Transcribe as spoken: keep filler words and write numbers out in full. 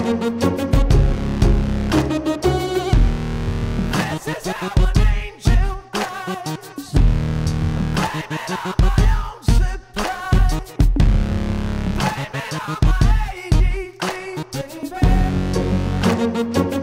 This is how an angel cries. Blame it on my own surprise. Blame it on my A D D, baby.